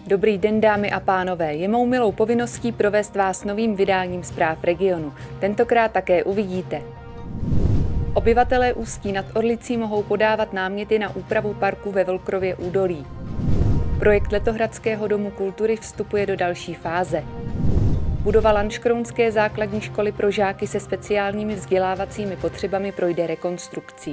Dobrý den, dámy a pánové. Je mou milou povinností provést vás novým vydáním zpráv regionu. Tentokrát také uvidíte. Obyvatelé Ústí nad Orlicí mohou podávat náměty na úpravu parku ve Vlkrově údolí. Projekt Letohradského domu kultury vstupuje do další fáze. Budova Lanškrounské základní školy pro žáky se speciálními vzdělávacími potřebami projde rekonstrukcí.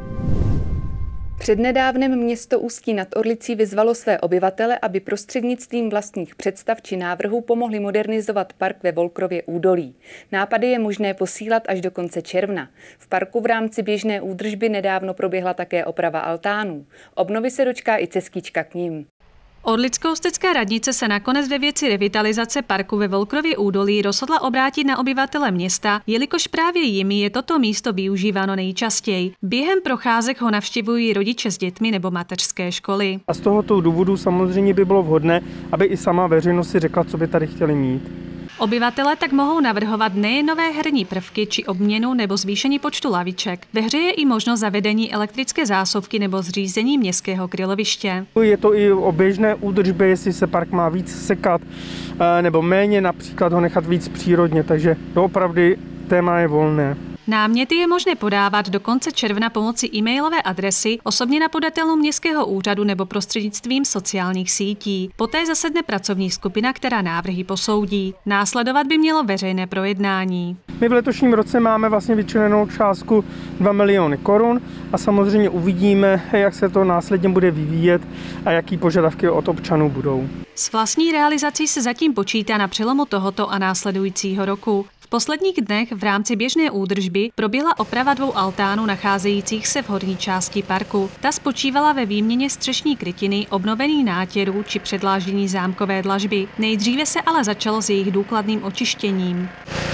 Přednedávnem město Ústí nad Orlicí vyzvalo své obyvatele, aby prostřednictvím vlastních představ či návrhů pomohli modernizovat park ve Vlkrově údolí. Nápady je možné posílat až do konce června. V parku v rámci běžné údržby nedávno proběhla také oprava altánů. Obnovy se dočká i cestička k nim. Orlicko-ústecká radnice se nakonec ve věci revitalizace parku ve Vlkrově údolí rozhodla obrátit na obyvatele města, jelikož právě jimi je toto místo využíváno nejčastěji. Během procházek ho navštěvují rodiče s dětmi nebo mateřské školy. A z tohoto důvodu samozřejmě by bylo vhodné, aby i sama veřejnost si řekla, co by tady chtěli mít. Obyvatelé tak mohou navrhovat nejen nové herní prvky či obměnu nebo zvýšení počtu laviček. Ve hře je i možnost zavedení elektrické zásuvky nebo zřízení městského griloviště. Je to i o běžné údržbě, jestli se park má víc sekat nebo méně, například ho nechat víc přírodně, takže doopravdy téma je volné. Náměty je možné podávat do konce června pomocí e-mailové adresy, osobně na podatelnu městského úřadu nebo prostřednictvím sociálních sítí. Poté zasedne pracovní skupina, která návrhy posoudí. Následovat by mělo veřejné projednání. My v letošním roce máme vlastně vyčleněnou částku 2 miliony korun a samozřejmě uvidíme, jak se to následně bude vyvíjet a jaký požadavky od občanů budou. S vlastní realizací se zatím počítá na přelomu tohoto a následujícího roku. V posledních dnech v rámci běžné údržby proběhla oprava 2 altánů nacházejících se v horní části parku. Ta spočívala ve výměně střešní krytiny, obnovení nátěrů či předláždění zámkové dlažby. Nejdříve se ale začalo s jejich důkladným očištěním.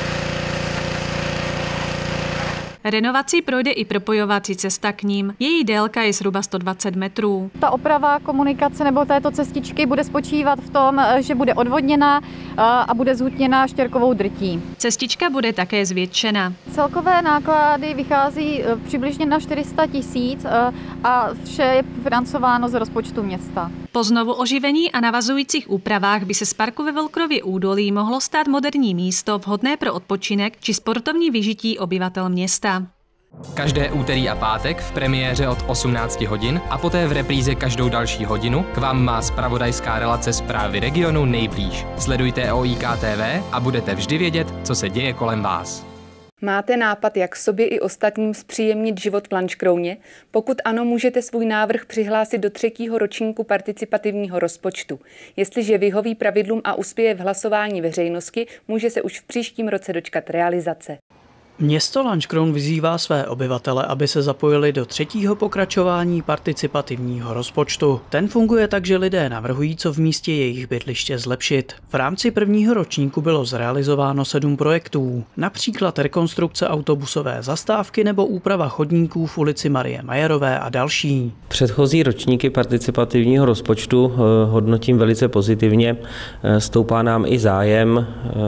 Renovací projde i propojovací cesta k ním. Její délka je zhruba 120 metrů. Ta oprava komunikace nebo této cestičky bude spočívat v tom, že bude odvodněna a bude zhutněna štěrkovou drtí. Cestička bude také zvětšena. Celkové náklady vychází přibližně na 400 000 a vše je financováno z rozpočtu města. Po znovu oživení a navazujících úpravách by se z parku ve Vlkrově údolí mohlo stát moderní místo vhodné pro odpočinek či sportovní vyžití obyvatel města. Každé úterý a pátek v premiéře od 18 hodin a poté v repríze každou další hodinu k vám má zpravodajská relace Zprávy regionu nejblíž. Sledujte OIK TV a budete vždy vědět, co se děje kolem vás. Máte nápad, jak sobě i ostatním zpříjemnit život v Lanškrouně? Pokud ano, můžete svůj návrh přihlásit do 3. ročníku participativního rozpočtu. Jestliže vyhoví pravidlům a uspěje v hlasování veřejnosti, může se už v příštím roce dočkat realizace. Město Lanškroun vyzývá své obyvatele, aby se zapojili do 3. pokračování participativního rozpočtu. Ten funguje tak, že lidé navrhují, co v místě jejich bydliště zlepšit. V rámci 1. ročníku bylo zrealizováno 7 projektů, například rekonstrukce autobusové zastávky nebo úprava chodníků v ulici Marie Majerové a další. Předchozí ročníky participativního rozpočtu hodnotím velice pozitivně. Stoupá nám i zájem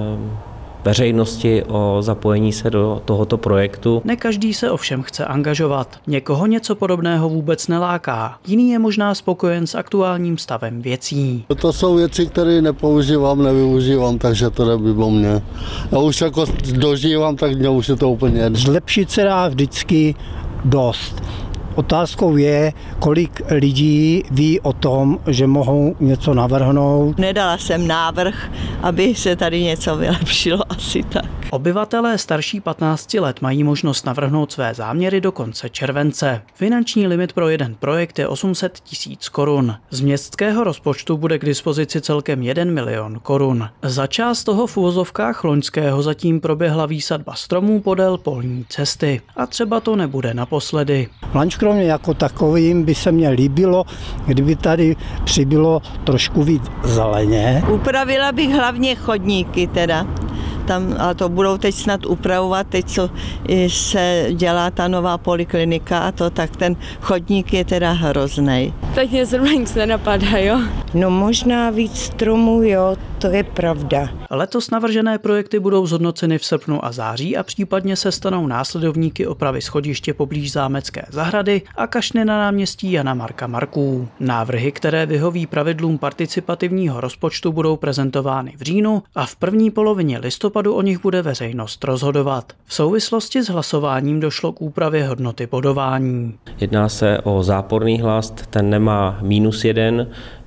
veřejnosti o zapojení se do tohoto projektu. Ne každý se ovšem chce angažovat. Někoho něco podobného vůbec neláká. Jiný je možná spokojen s aktuálním stavem věcí. To jsou věci, které nepoužívám, nevyužívám, takže to nebylo mě. Já už jako dožívám, tak mě už je to úplně. Zlepšit se dá vždycky dost. Otázkou je, kolik lidí ví o tom, že mohou něco navrhnout. Nedala jsem návrh, aby se tady něco vylepšilo, asi tak. Obyvatelé starší 15 let mají možnost navrhnout své záměry do konce července. Finanční limit pro jeden projekt je 800 000 korun. Z městského rozpočtu bude k dispozici celkem 1 milion korun. Za část toho v uvozovkách loňského zatím proběhla výsadba stromů podél polní cesty. A třeba to nebude naposledy. V Lanškrouně jako takovým by se mně líbilo, kdyby tady přibylo trošku víc zeleně. Upravila bych hlavně chodníky teda. Tam, ale to budou teď snad upravovat, teď co se dělá ta nová poliklinika a to, tak ten chodník je teda hroznej. Teď mě zrovna nic nenapadá, jo? No možná víc stromů, jo, to je pravda. Letos navržené projekty budou zhodnoceny v srpnu a září a případně se stanou následovníky opravy schodiště poblíž Zámecké zahrady a kašny na náměstí Jana Marka Marků. Návrhy, které vyhoví pravidlům participativního rozpočtu, budou prezentovány v říjnu a v první polovině listopadu o nich bude veřejnost rozhodovat. V souvislosti s hlasováním došlo k úpravě hodnoty bodování. Jedná se o záporný hlast, ten nemá -1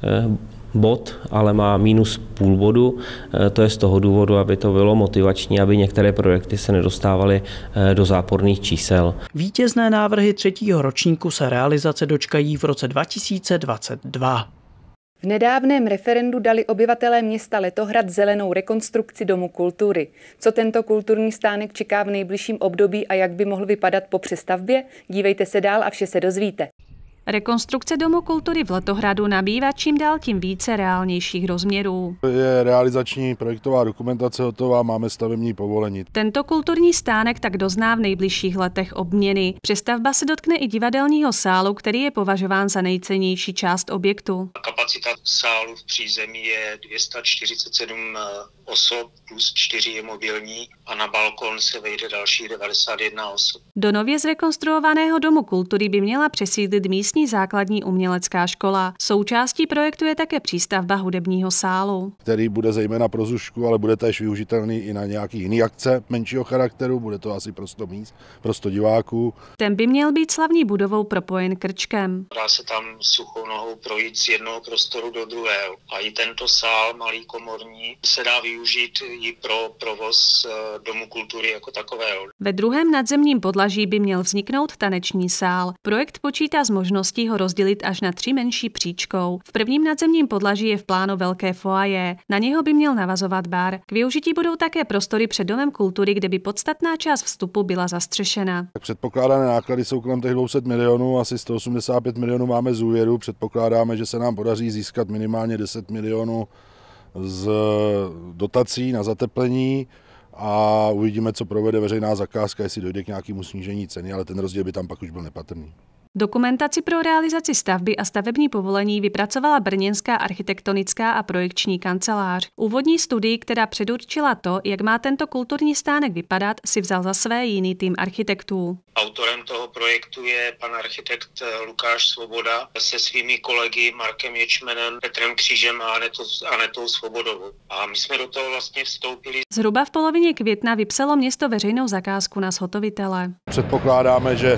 bod, ale má -0,5 bodu. To je z toho důvodu, aby to bylo motivační, aby některé projekty se nedostávaly do záporných čísel. Vítězné návrhy 3. ročníku se realizace dočkají v roce 2022. V nedávném referendu dali obyvatelé města Letohrad zelenou rekonstrukci Domu kultury. Co tento kulturní stánek čeká v nejbližším období a jak by mohl vypadat po přestavbě? Dívejte se dál a vše se dozvíte. Rekonstrukce Domu kultury v Letohradu nabývá čím dál tím více reálnějších rozměrů. Je realizační projektová dokumentace hotová, máme stavební povolení. Tento kulturní stánek tak dozná v nejbližších letech obměny. Přestavba se dotkne i divadelního sálu, který je považován za nejcennější část objektu. Kapacita sálu v přízemí je 247 osob plus 4 je mobilní a na balkon se vejde dalších 91 osob. Do nově zrekonstruovaného Domu kultury by měla přesídlit místní základní umělecká škola. Součástí projektu je také přístavba hudebního sálu, který bude zejména pro Zušku, ale bude též využitelný i na nějaký jiný akce menšího charakteru, bude to asi pro 100 míst, pro 100 diváků. Ten by měl být slavní budovou propojen krčkem. Dá se tam suchou nohou projít z jednoho prostoru do druhého. A i tento sál, malý komorní, se dá využít i pro provoz Domu kultury jako takového. Ve druhém nadzemním podlaží by měl vzniknout taneční sál. Projekt počítá s možností ho rozdělit až na 3 menší příčkou. V prvním nadzemním podlaží je v plánu velké foyer. Na něho by měl navazovat bar. K využití budou také prostory před Domem kultury, kde by podstatná část vstupu byla zastřešena. Předpokládané náklady jsou kolem těch 200 milionů, asi 185 milionů máme z úvěru. Předpokládáme, že se nám podaří získat minimálně 10 milionů z dotací na zateplení a uvidíme, co provede veřejná zakázka, jestli dojde k nějakému snížení ceny, ale ten rozdíl by tam pak už byl nepatrný. Dokumentaci pro realizaci stavby a stavební povolení vypracovala brněnská architektonická a projekční kancelář. Úvodní studii, která předurčila to, jak má tento kulturní stánek vypadat, si vzal za své jiný tým architektů. Autorem toho projektu je pan architekt Lukáš Svoboda se svými kolegy Markem Ječmenem, Petrem Křížem a Anetou Svobodovou. A my jsme do toho vlastně vstoupili. Zhruba v polovině května vypsalo město veřejnou zakázku na zhotovitele. Předpokládáme, že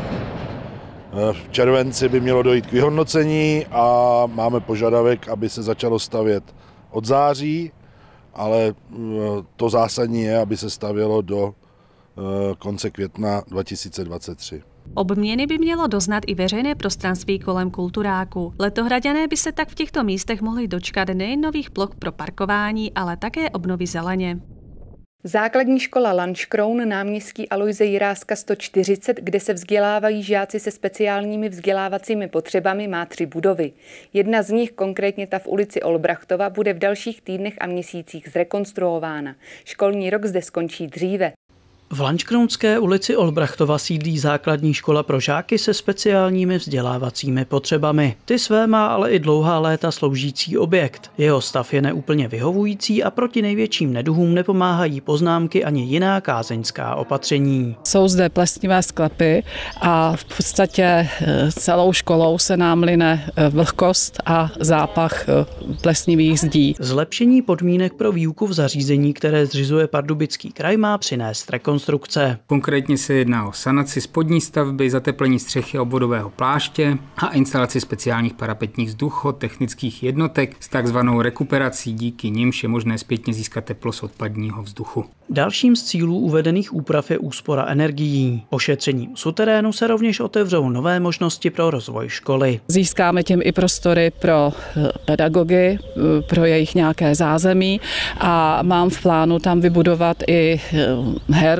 v červenci by mělo dojít k vyhodnocení a máme požadavek, aby se začalo stavět od září, ale to zásadní je, aby se stavělo do konce května 2023. Obměny by mělo doznat i veřejné prostranství kolem kulturáku. Letohraďané by se tak v těchto místech mohli dočkat nejen nových ploch pro parkování, ale také obnovy zeleně. Základní škola Lanškroun, náměstí Alojze Jiráska 140, kde se vzdělávají žáci se speciálními vzdělávacími potřebami, má 3 budovy. Jedna z nich, konkrétně ta v ulici Olbrachtova, bude v dalších týdnech a měsících zrekonstruována. Školní rok zde skončí dříve. V Lanškrounské ulici Olbrachtova sídlí základní škola pro žáky se speciálními vzdělávacími potřebami. Ty své má ale i dlouhá léta sloužící objekt. Jeho stav je neúplně vyhovující a proti největším neduhům nepomáhají poznámky ani jiná kázeňská opatření. Jsou zde plesnivé sklepy a v podstatě celou školou se nám line vlhkost a zápach plesnivých zdí. Zlepšení podmínek pro výuku v zařízení, které zřizuje Pardubický kraj, má přinést rekonstrukce. Konkrétně se jedná o sanaci spodní stavby, zateplení střechy obvodového pláště a instalaci speciálních parapetních vzduchotechnických jednotek s takzvanou rekuperací, díky nimž je možné zpětně získat teplo z odpadního vzduchu. Dalším z cílů uvedených úprav je úspora energií. Ošetřením suterénu se rovněž otevřou nové možnosti pro rozvoj školy. Získáme tím i prostory pro pedagogy, pro jejich nějaké zázemí a mám v plánu tam vybudovat i hernu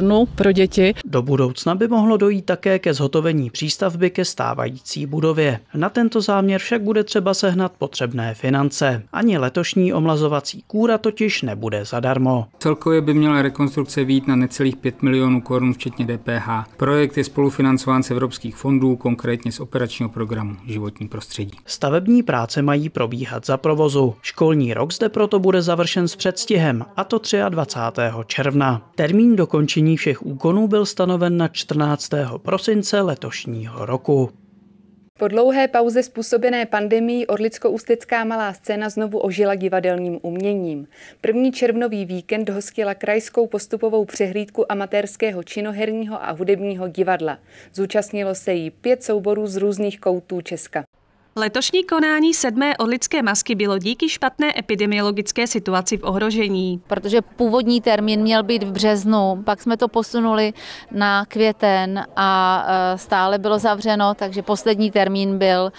hernu pro děti. Do budoucna by mohlo dojít také ke zhotovení přístavby ke stávající budově. Na tento záměr však bude třeba sehnat potřebné finance. Ani letošní omlazovací kůra totiž nebude zadarmo. Celkově by měla rekonstrukce vyjít na necelých 5 milionů korun včetně DPH. Projekt je spolufinancován z evropských fondů, konkrétně z operačního programu Životní prostředí. Stavební práce mají probíhat za provozu. Školní rok zde proto bude završen s předstihem, a to 23. června. Termín dokončení všech úkonů byl stanoven na 14. prosince letošního roku. Po dlouhé pauze způsobené pandemií orlicko-ústecká malá scéna znovu ožila divadelním uměním. První červnový víkend hostila krajskou postupovou přehlídku amatérského činoherního a hudebního divadla. Zúčastnilo se jí 5 souborů z různých koutů Česka. Letošní konání 7. orlické masky bylo díky špatné epidemiologické situaci v ohrožení. Protože původní termín měl být v březnu, pak jsme to posunuli na květen a stále bylo zavřeno, takže poslední termín byl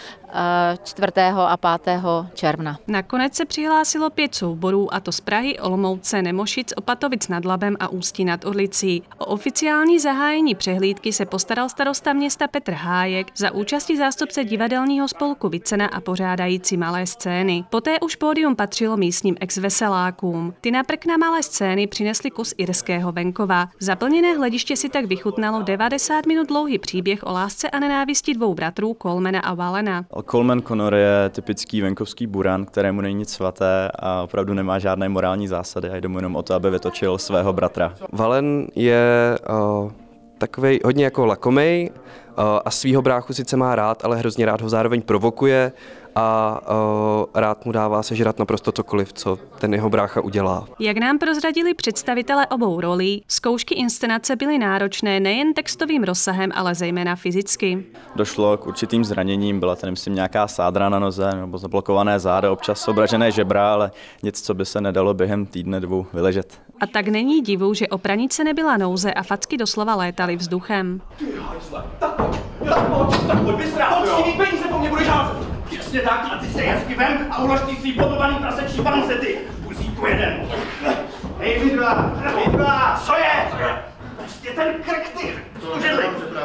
4. a 5. června. Nakonec se přihlásilo 5 souborů, a to z Prahy, Olomouce, Nemošic, Opatovic nad Labem a Ústí nad Orlicí. O oficiální zahájení přehlídky se postaral starosta města Petr Hájek za účasti zástupce divadelního spolku Vicena a pořádající malé scény. Poté už pódium patřilo místním ex-veselákům. Ty na prkna malé scény přinesli kus irského venkova. Zaplněné hlediště si tak vychutnalo 90 minut dlouhý příběh o lásce a nenávisti 2 bratrů Colmana a Valena. Coleman Connor je typický venkovský buran, kterému není nic svaté a opravdu nemá žádné morální zásady a jde mu jenom o to, aby vytočil svého bratra. Valen je takovej hodně jako lakomej a svýho bráchu sice má rád, ale hrozně rád ho zároveň provokuje a rád mu dává sežrat naprosto cokoliv, co ten jeho brácha udělá. Jak nám prozradili představitelé obou rolí, zkoušky inscenace byly náročné nejen textovým rozsahem, ale zejména fyzicky. Došlo k určitým zraněním, byla tady myslím nějaká sádra na noze nebo zablokované záda, občas obražené žebra, ale nic, co by se nedalo během týdne 2 vyležet. A tak není divu, že o pranice nebyla nouze a facky doslova létaly vzduchem. Tak pojď vysrát, poctivý peníze po mně budeš házet. Přesně tak, a ty se hezky vem a ulož ty svý potovaný prasečí pancety. Buzíku jeden. Hej, vidla, co je? Prostě ten krk, ty, stužedli.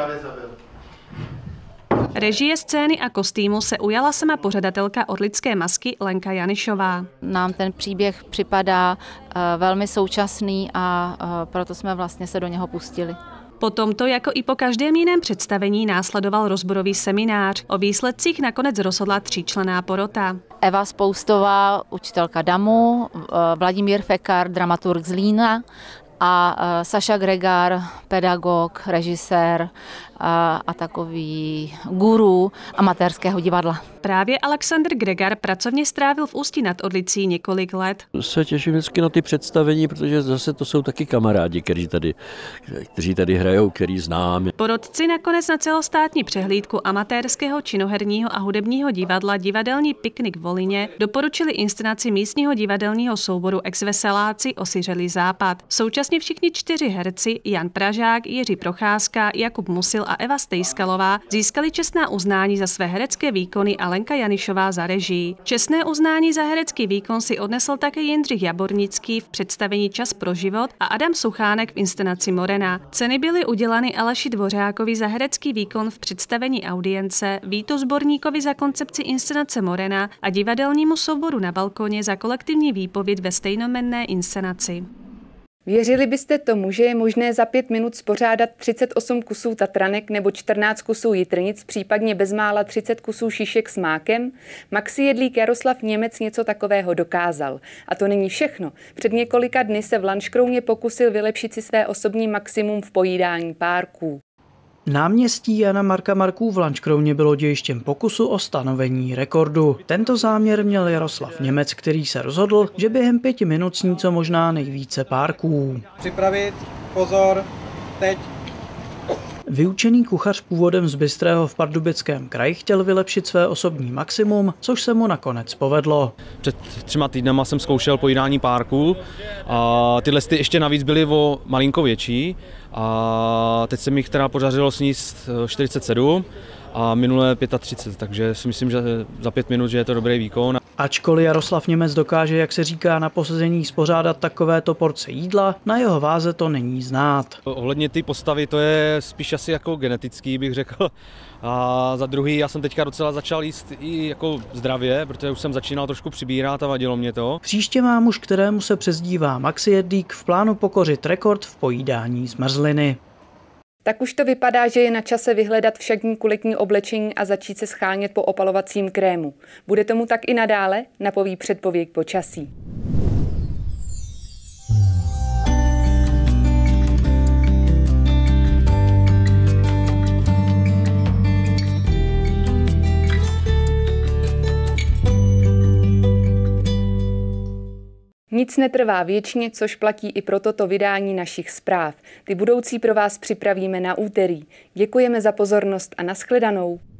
Režie scény a kostýmu se ujala sama pořadatelka orlické masky Lenka Janišová. Nám ten příběh připadá velmi současný a proto jsme vlastně se do něho pustili. Po tomto, jako i po každém jiném představení, následoval rozborový seminář. O výsledcích nakonec rozhodla 3členná porota. Eva Spoustová, učitelka DAMu, Vladimír Fekar, dramaturg z Lína a Saša Gregar, pedagog, režisér a takový guru amatérského divadla. Právě Alexander Gregar pracovně strávil v Ústí nad Orlicí několik let. Se těším vždycky na ty představení, protože zase to jsou taky kamarádi, kteří tady hrajou, který znám. Porotci nakonec na celostátní přehlídku amatérského činoherního a hudebního divadla Divadelní piknik v Volině doporučili inscenaci místního divadelního souboru Ex-veseláci Osiřelý západ. Současně všichni 4 herci, Jan Pražák, Jiří Procházka, Jakub Musil a Eva Stejskalová, získali čestná uznání za své herecké výkony a Lenka Janišová za režii. Čestné uznání za herecký výkon si odnesl také Jindřich Jabornický v představení Čas pro život a Adam Suchánek v inscenaci Morena. Ceny byly uděleny Aleši Dvořákovi za herecký výkon v představení Audience, Vítu Zborníkovi za koncepci inscenace Morena a divadelnímu souboru Na balkoně za kolektivní výpověď ve stejnomenné inscenaci. Věřili byste tomu, že je možné za 5 minut spořádat 38 kusů tatranek nebo 14 kusů jitrnic, případně bezmála 30 kusů šišek s mákem? Maxi jedlík Jaroslav Němec něco takového dokázal. A to není všechno. Před několika dny se v Lanškrouně pokusil vylepšit si své osobní maximum v pojídání párků. Náměstí Jana Marka Marků v Lanškrouně bylo dějištěm pokusu o stanovení rekordu. Tento záměr měl Jaroslav Němec, který se rozhodl, že během 5 minut sní co možná nejvíce párků. Připravit, pozor, teď. Vyučený kuchař původem z Bystrého v Pardubickém kraji chtěl vylepšit své osobní maximum, což se mu nakonec povedlo. Před 3 týdnama jsem zkoušel pojídání párků a tyhle ještě navíc byly o malinko větší a teď se mi jich teda podařilo sníst 47 a minule 35, takže si myslím, že za 5 minut, že je to dobrý výkon. Ačkoliv Jaroslav Němec dokáže, jak se říká na posezení, spořádat takovéto porce jídla, na jeho váze to není znát. Ohledně ty postavy, to je spíš asi jako genetický, bych řekl. A za druhý, já jsem teďka docela začal jíst i jako zdravě, protože už jsem začínal trošku přibírat a vadilo mě to. Příště má muž, kterému se přezdívá Maxi Jedlík, v plánu pokořit rekord v pojídání zmrzliny. Tak už to vypadá, že je na čase vyhledat v šatníku letní oblečení a začít se schánět po opalovacím krému. Bude tomu tak i nadále, napoví předpověď počasí. Nic netrvá věčně, což platí i pro toto vydání našich zpráv. Ty budoucí pro vás připravíme na úterý. Děkujeme za pozornost a nashledanou.